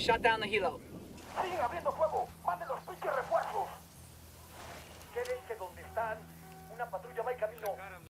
shot down the helo. Siguen abriendo fuego. Manden los pinches refuerzos. Quédense donde están. Una patrulla va en camino.